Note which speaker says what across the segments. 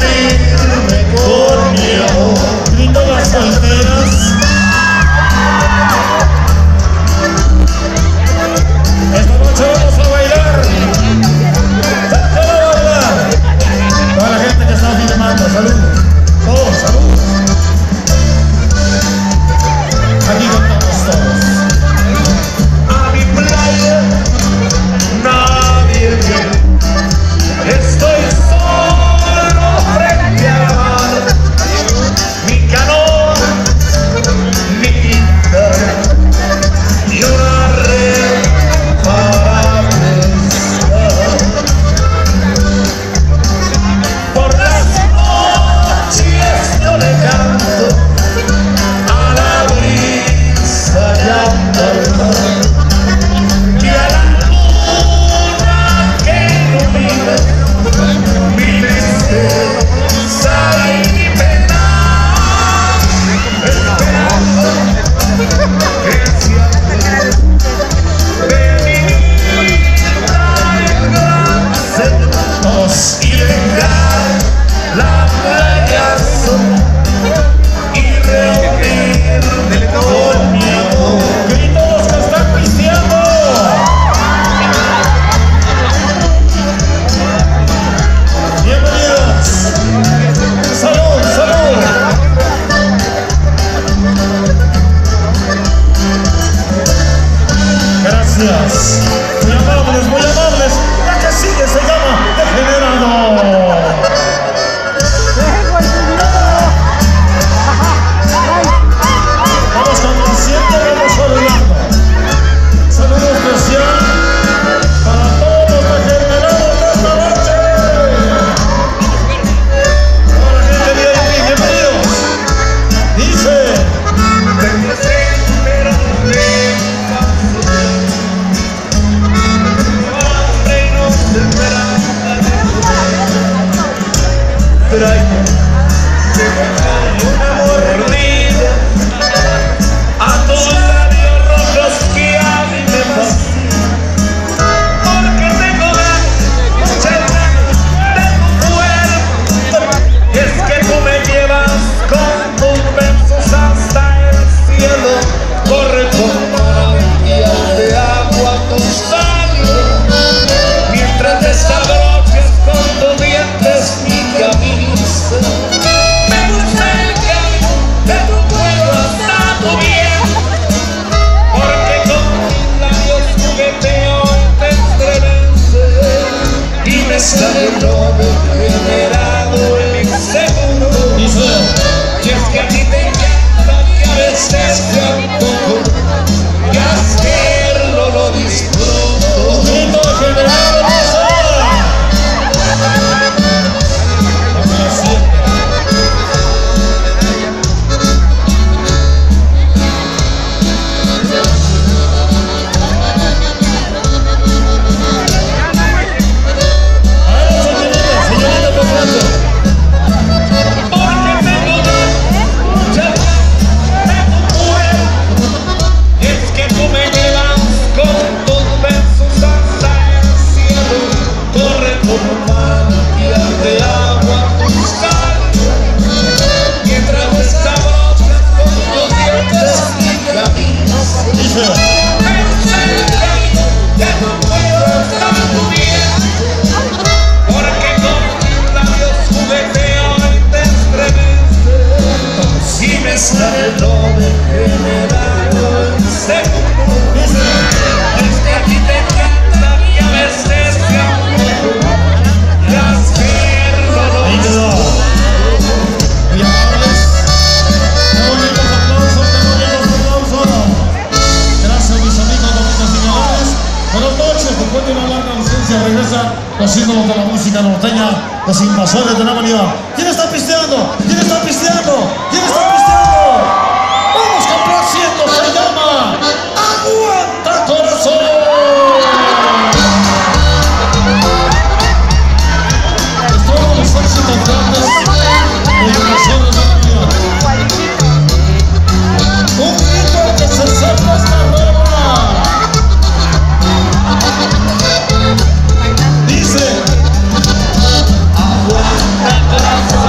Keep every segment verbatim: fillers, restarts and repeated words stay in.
Speaker 1: reunirme con mi amor. Grito las solteras. Esta noche vamos a bailar. ¡Sácalo a bailar! Toda la gente que está filmando, saludos. Todos, saludos. Aquí contamos todos. A mi playa nadie viene. Estoy solo frente al mar. Mi canoa, mi guitarra y una red para pescar. Por las noches yo le canto a la brisa y al mar y a la luna que ilumina mi tristeza y mi pena, esperando que se acuerde de mi vida en gran senos y dejar la playa sola y reunirme con mi amor. ¡Grito los que están pisteando! ¡Bienvenidos! ¡Salud, salud! Gracias. Muy amables, muy amables. La que sigue se llama Degenerado. Vamos conociendo, vamos saludando. Saludo especial para todos los degenerados de esta noche. Toda la gente de ahí, bienvenidos. Dice: tengo sed, pero no tengo hambre y no se esperanza de comer. Traigo una mordida a tus labios rojos que a mí me fascinan, porque tengo ganas de tu cuerpo, y es que tú me llevas con tus besos hasta el cielo. Corre como manantial de agua tus labios, mientras desabrochas con tus dientes mi camisa. Me gusta el camino de tu cuello hasta tu vientre, porque con mis labios jugueteo y te estremece, y me sale lo degenerado en mi seguro. Y es que a ti te encanta y a veces te antojo, y hacerlo lo disfruto. Grito degenerado, los ídolos de la música norteña, los invasores de la humanidad. ¿Quién está pisteando? ¿Quién está pisteando? ¿Quién está pisteando? Vamos complaciendo, se llama Aguanta Corazón. Es todos los éxitos grandes de invasores de la humanidad. Un grito que se sepa esta rola. Dice: aguanta corazón.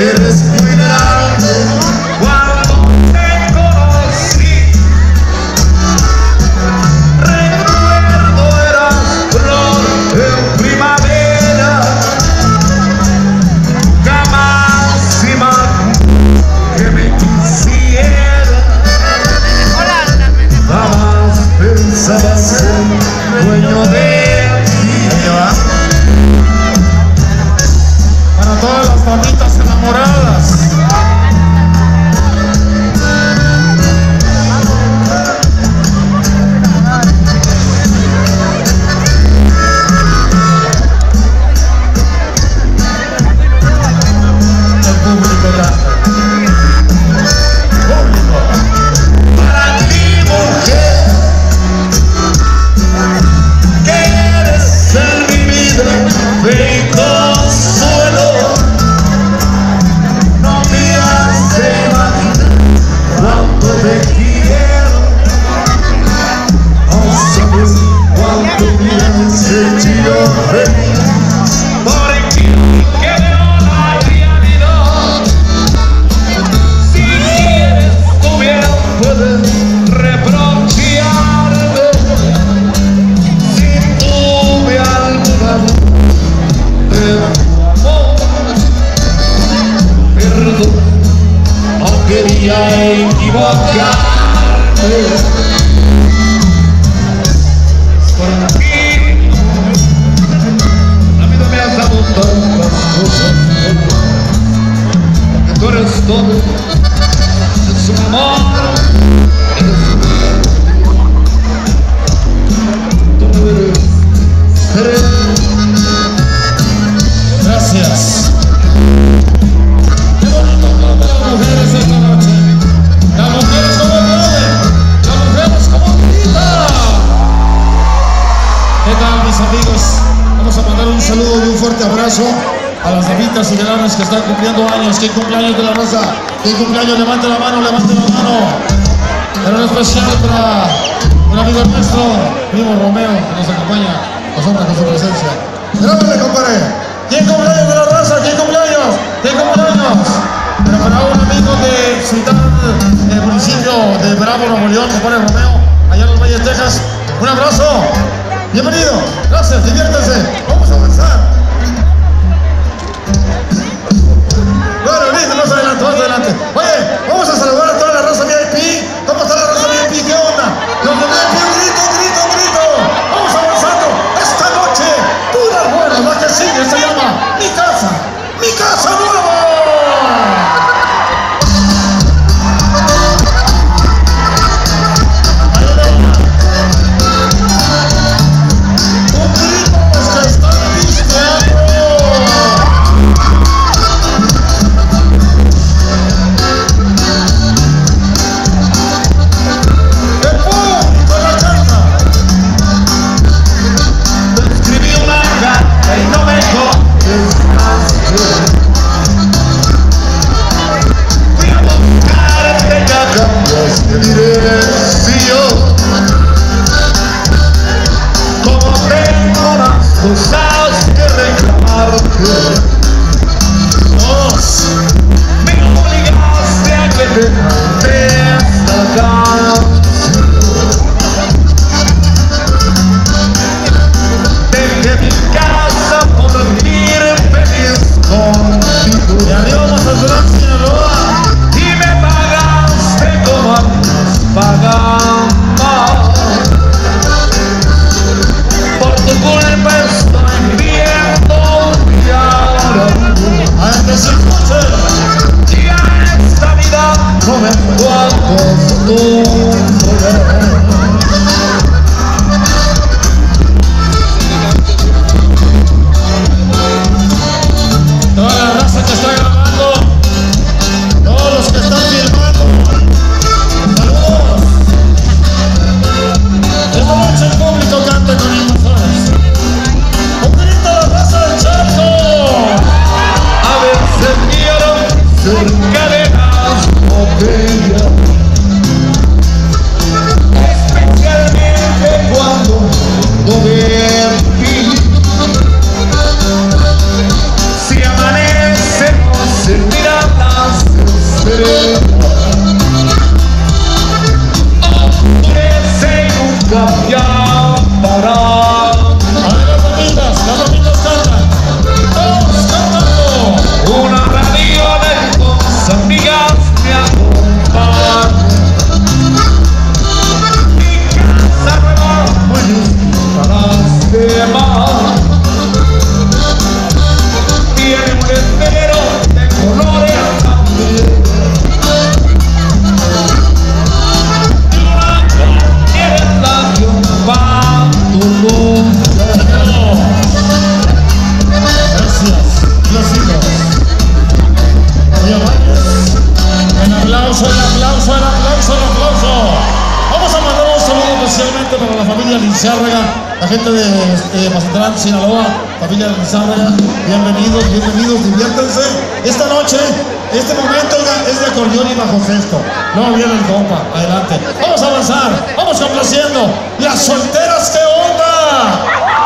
Speaker 1: eres muy grande. Cuando te conocí, recuerdo eras flor en primavera. Jamás imaginé que me quisiera. Jamás pensaba ser dueño de ti. Para todas las mamitas enamoradas. El público grande. Público. Para ti, mujer, que eres en mi vida, fe y consuelo. No me hace imaginar cuánto te quiero. No sabes cuánto me has hecho reír. Porque que veo la realidad. Si quieres tú bien puedes reprocharme. Si tuve alguna de amor, perdón, no quería equivocarme. Por ti, la vida me ha dado tantas cosas, que tú eres todo, es un amor, tú no eres ser. Gracias. Qué bonito hablar de las mujeres esta noche. Las mujeres como aplauden, las mujeres como gritan. ¿Qué tal, mis amigos? Vamos a mandar un saludo y un fuerte abrazo a las damitas y galanes que están cumpliendo años. ¿Quién cumpleaños de la raza? ¿Quién cumpleaños? Levante la mano, levante la mano. Pero en especial para un amigo nuestro, primo Romeo, que nos acompaña, nos honra con su presencia. Grábale, compadre. ¿Quién cumpleaños de la raza? ¿Quién cumpleaños? ¿Quién cumpleaños? Pero para un amigo de Ciudad, del municipio de Bravo, Nuevo León, compadre Romeo, allá en los Valles, Texas. Un abrazo. Bienvenido. Gracias, diviértanse. Vamos a avanzar. Bueno, listo, más adelante, más adelante. Oye, vamos a saludar a toda la raza V I P. ¿Cómo está la raza V I P? ¿Qué onda? Los de V I P, un grito, un grito, un grito. Vamos avanzando. Esta noche, puras buenas. La que sigue se llama Mi Casa, Mi Casa Nueva. Un grito a los que están listos.
Speaker 2: familia Lizárraga, la gente de eh, Mazatlán, Sinaloa, familia Lizárraga, bienvenidos, bienvenidos, diviértanse. Esta noche, este momento es de acordeón y bajo sexto. Luego viene el compa, adelante. Vamos a avanzar, vamos complaciendo. Las solteras, ¿qué onda?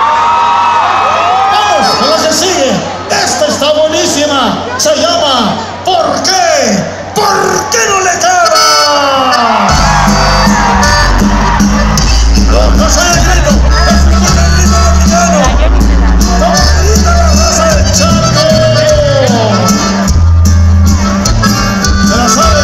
Speaker 2: Vamos, a la que sigue. Esta está buenísima. Se llama ¿Por qué? ¿Por qué no le caga? No soy el grito, es el grito mexicano. Favorita la raza del Charco. ¿Se la sabe?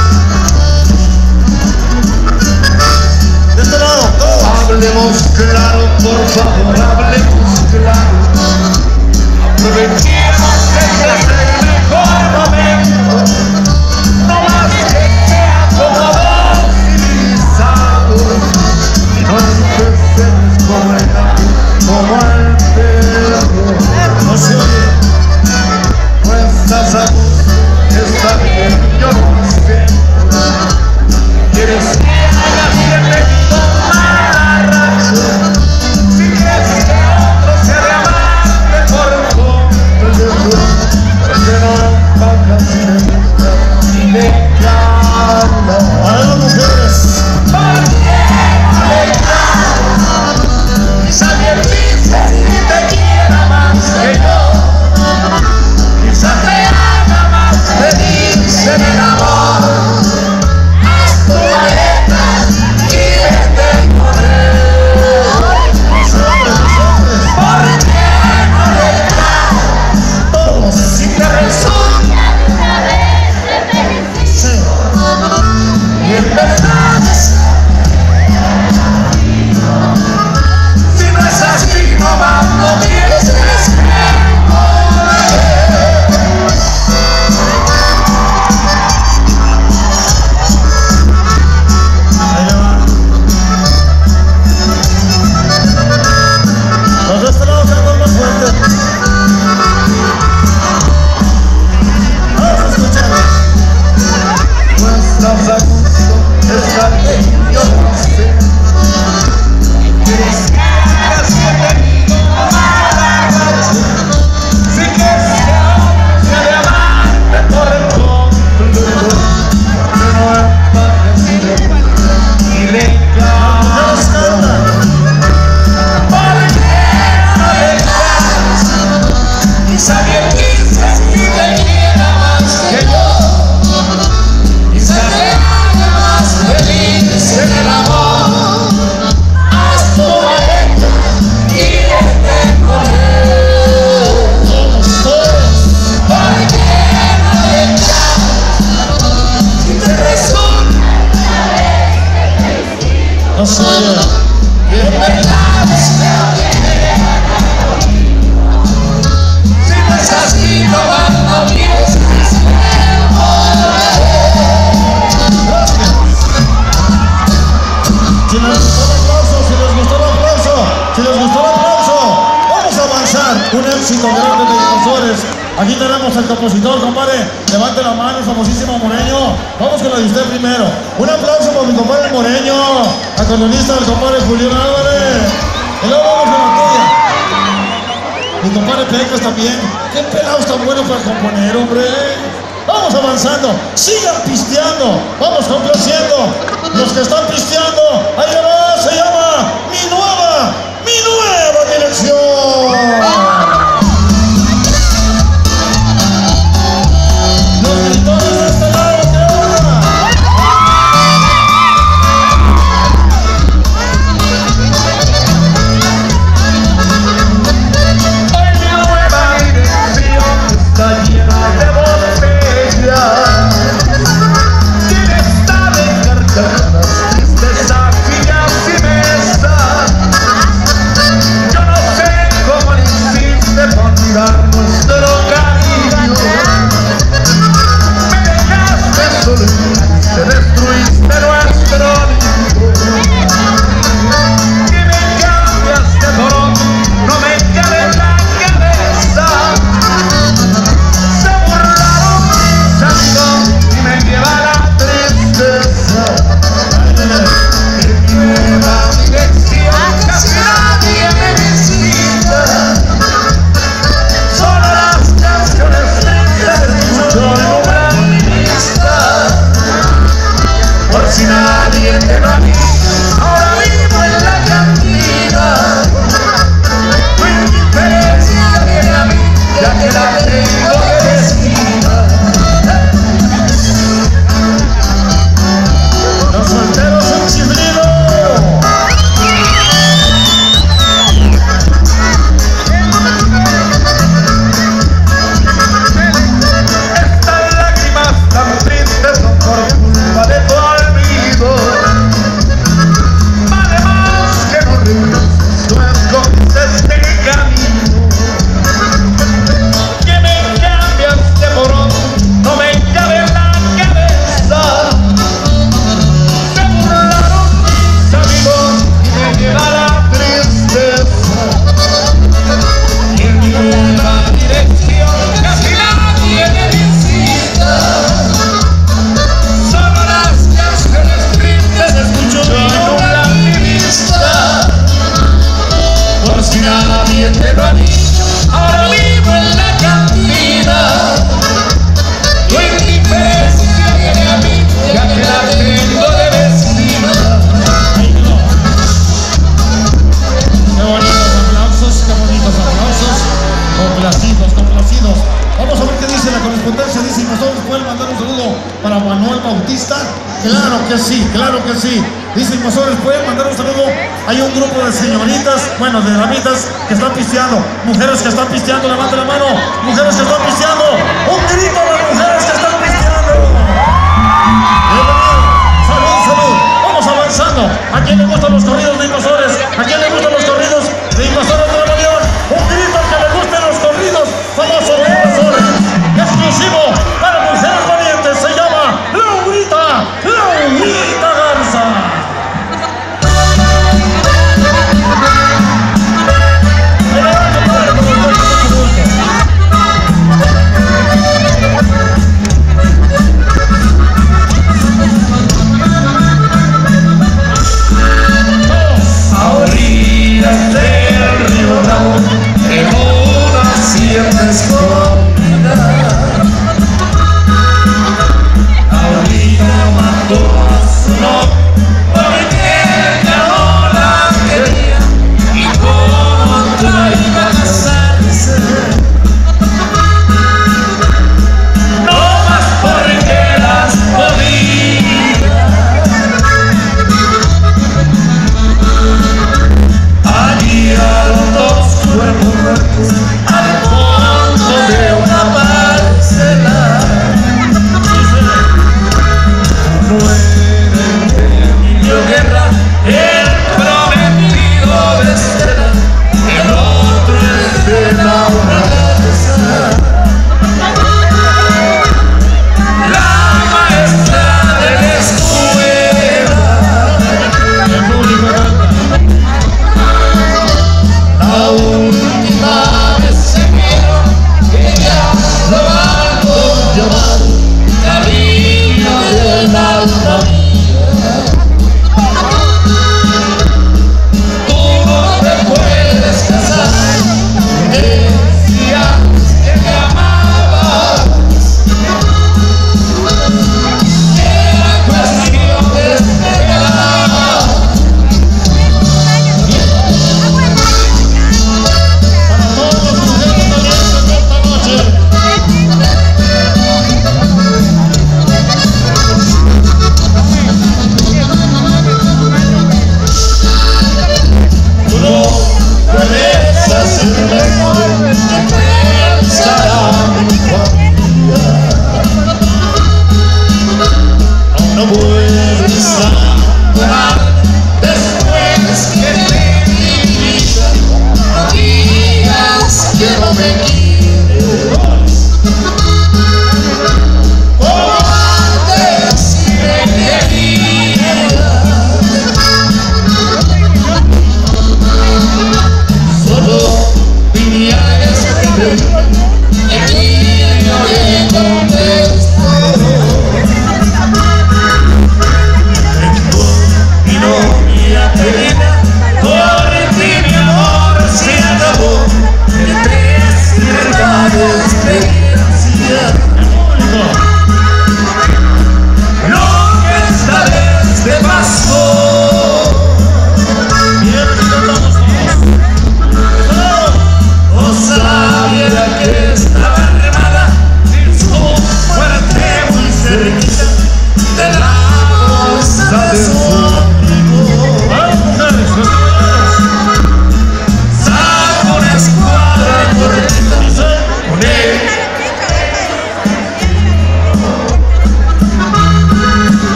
Speaker 2: De este lado, todos.
Speaker 1: Hablemos claro, por favor, hablemos claro. Aprovechemos el mejor momento. No más que sea como dos civilizados. Y no empecemos como el gato, como el perro.
Speaker 2: No se oye.
Speaker 1: No estás a gusto, está bien, yo lo sé. Quieres que haga siempre tomar racha. Si quieres que otro se remate por completo, porque no pagas si le gusta y le gana.
Speaker 2: A ver, las mujeres.
Speaker 1: ¿Por qué no le ganas? Quizá bien dices y te quiera más que yo. Quizá te haga más feliz en el amor. Haz tu maleta y vete con él. ¿Por qué no le ganas?
Speaker 2: Todos.
Speaker 1: Si te resulta
Speaker 2: Sí.
Speaker 1: y en verdad, si no es así, no va, no tienes que
Speaker 2: Ahí le va. Los de este lado cantan más fuerte. Vamos a escucharlos.
Speaker 1: no estás a gusto, está bien, yo lo sé. Quieres que hagas siempre tomar racha. Si quieres que otro se levante por el completo, porque no es fácil y le
Speaker 2: Mujeres
Speaker 1: ganas.
Speaker 2: cantan.
Speaker 1: ¿Por qué no le ganas? Quizá bien dices y te quiera más que yo. Quizá te haga más feliz en el amor. Haz tu maleta y vete con él. ¿Por qué no le ganas? Si te resulta
Speaker 2: No se oye.
Speaker 1: que en verdad si no es así, no va, no tienes que
Speaker 2: Gracias. Si les gustó el aplauso, si les gustó el aplauso, si les gustó el aplauso, vamos a avanzar. Un éxito grande de difusores. Aquí tenemos al compositor, compadre. Levante la mano, el famosísimo Moreño. Vamos con la de usted primero. Un aplauso para mi compadre Moreño, acordeonista del compadre Julián Álvarez. Y luego vamos con la tuya. Mi compadre Pecas también. Qué pelados tan buenos para componer, hombre. Vamos avanzando. Sigan pisteando. Vamos complaciendo. Los que están pisteando, ahí le va, se llama Mi Nueva, Mi Nueva Dirección. Los gritores de este lado, ¿qué onda?
Speaker 1: Hoy mi nueva dirección está llena de botellas. ¿Quién está de carcajadas, tristeza, sillas y mesas? Yo no sé cómo le hicimos.
Speaker 2: pastores pueden mandar un saludo para Manuel Bautista? Claro que sí, claro que sí. Dicen, pastores, pueden mandar un saludo. Hay un grupo de señoritas, bueno, de damitas que están pisteando. Mujeres que están pisteando, levanten la mano. Mujeres que están pisteando. Un grito de mujeres que están pisteando. Bienvenido. Salud, salud. Vamos avanzando. ¿A quién le gustan los corridos de invasores? ¿A quién le gustan los corridos de invasores de la Unión? Un grito que le gusten los corridos famosos de invasores. Exclusivo para mujeres valientes. Se llama Laurita, Laurita Garza.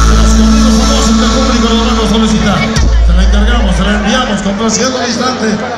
Speaker 2: Se la encargamos, se la enviamos, complaciendo al instante.